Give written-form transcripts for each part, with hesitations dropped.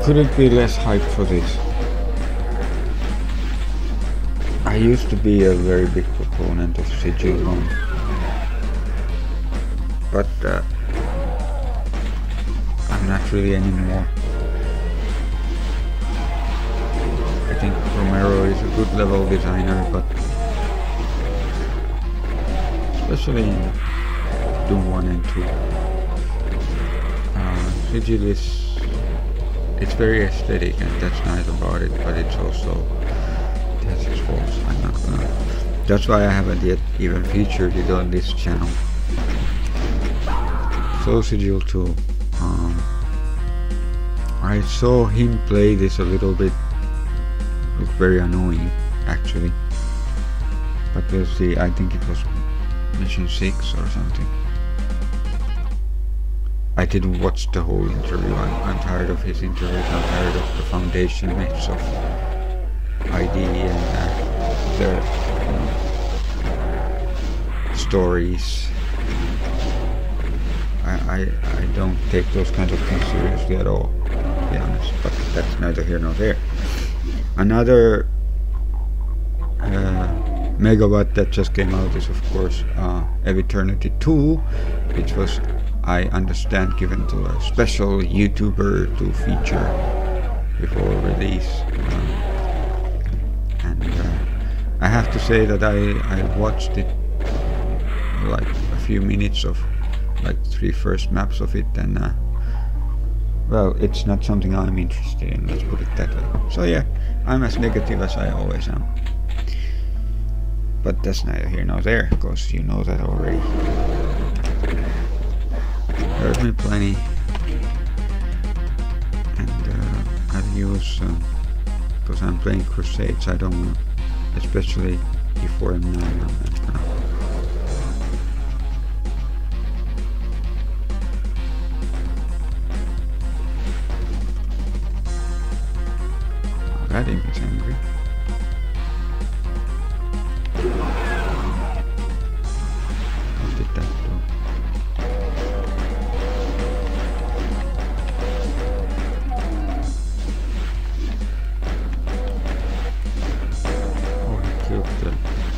couldn't be less hyped for this. I used to be a very big proponent of SIGIL 1, but I'm not really anymore. I think Romero is a good level designer, but especially in Doom 1 and 2. SIGIL it's very aesthetic, and that's nice about it, but it's also has its faults. I'm not gonna. That's why I haven't yet even featured it on this channel. So SIGIL 2. I saw him play this a little bit. Looked very annoying, actually. But we'll see. I think it was mission 6 or something. I didn't watch the whole interview. I'm tired of his interviews. I'm tired of the foundation myths of ID and their stories. I don't take those kinds of things seriously at all, to be honest. But that's neither here nor there. Another megawatt that just came out is, of course, Eternity 2, which was, I understand, given to a special YouTuber to feature before release. And I have to say that I watched it, like a few minutes of like 3 first maps of it, and well, it's not something I'm interested in, let's put it that way. So yeah, I'm as negative as I always am. But that's neither here nor there, because you know that already. Hurt me plenty. And I've used, because I'm playing Crusades, I don't want to, especially E6M1, I'm not gonna. That imp is angry. What did that do? Oh, he killed them.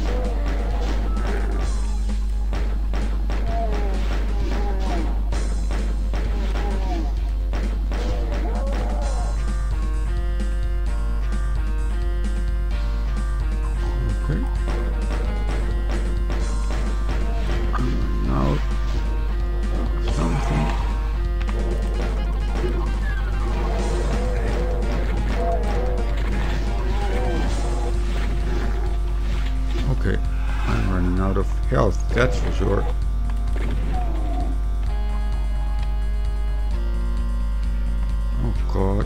Okay, I'm running out of health, that's for sure. Oh god.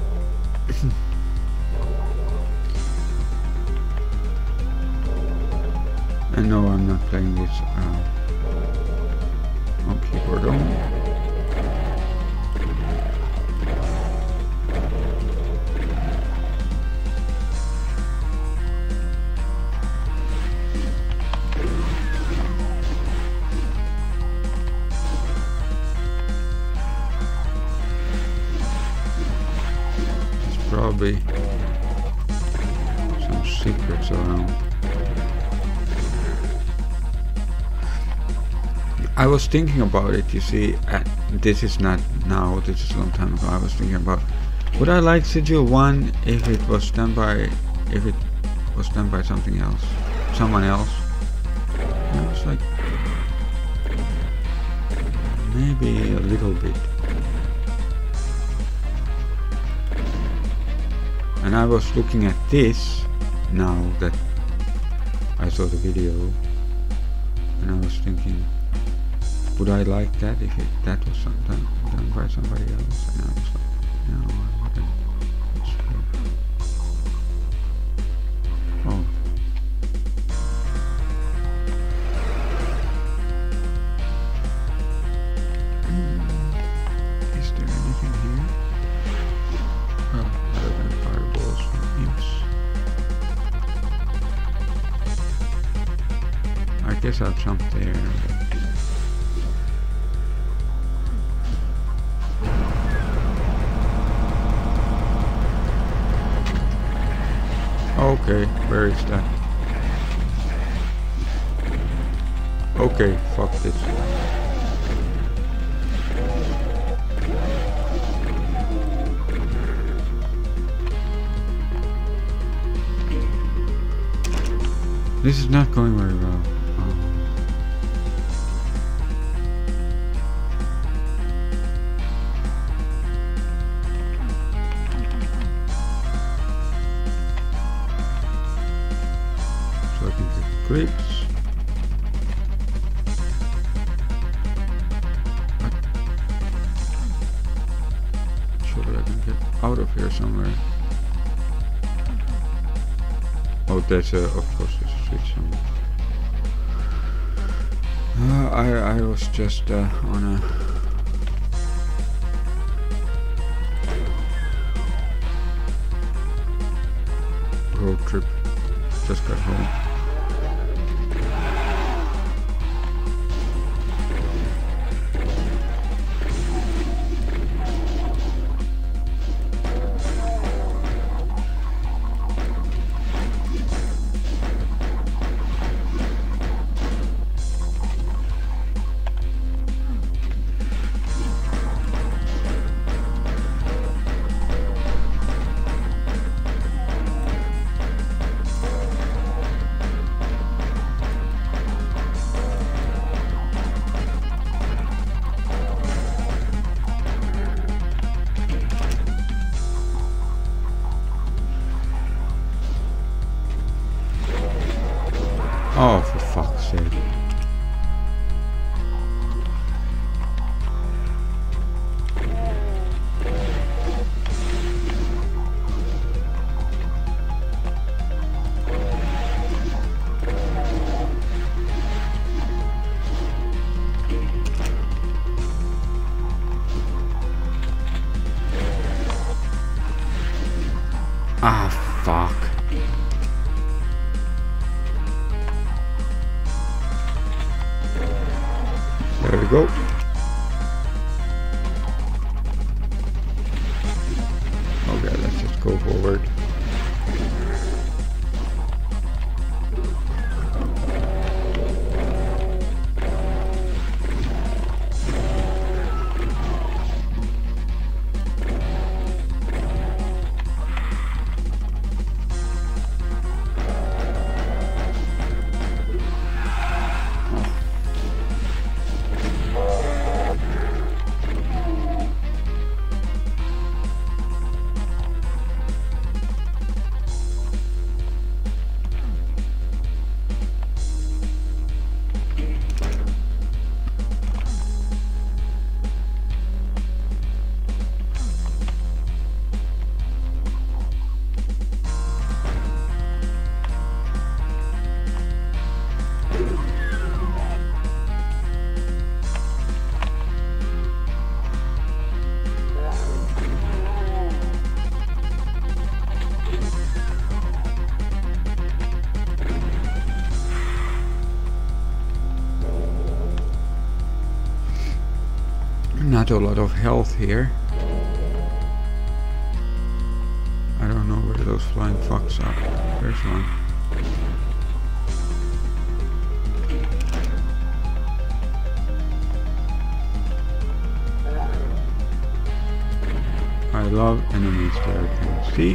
And no, I'm not playing this on keyboard only. Probably some secrets around. I was thinking about it, you see, this is not now, this is a long time ago. I was thinking about, would I like SIGIL 1 if it was done by something else, someone else? And I was like, maybe a little bit. And I was looking at this now that I saw the video, and I was thinking, would I like that if that was done by somebody else? And I was like, no, I wouldn't. Oh. Is there anything here? Well, other than fireballs from imps. I guess I'll jump there. Okay, where is that? Okay, fuck this. This is not going very well. So I can get grips. Surely I can get out of here somewhere. Oh, there's a, of course there's a switch somewhere. I was just on a road trip. Just got home. Oh, for fuck's sake. Ah, fuck. There we go. Okay, let's just go forward. Not a lot of health here. I don't know where those flying fucks are. There's one. I love enemies that I can see.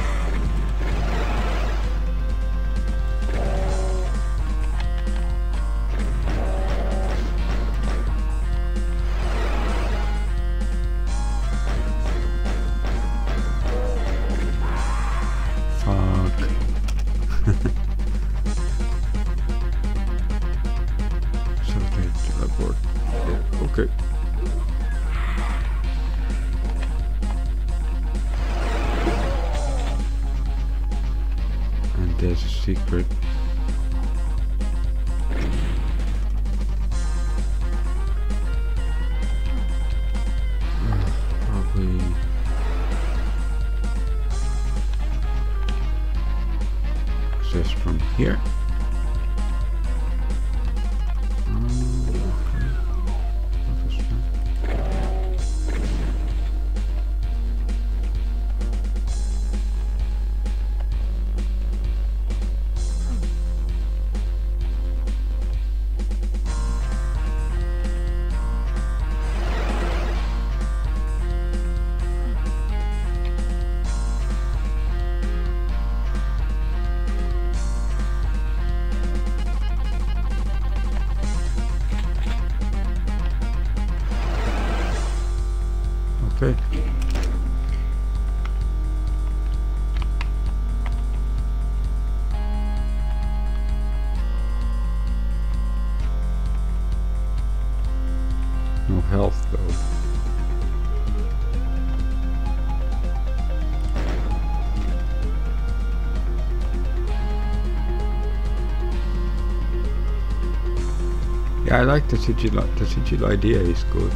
So they teleport there. Okay. And there's a secret. Probably access from here. Okay. No health though. Yeah, I like the sigil. The sigil idea is good.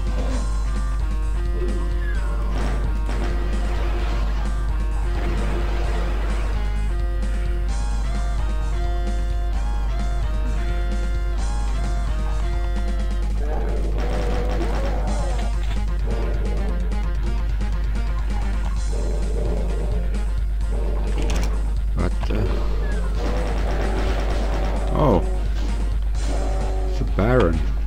Oh, it's a baron.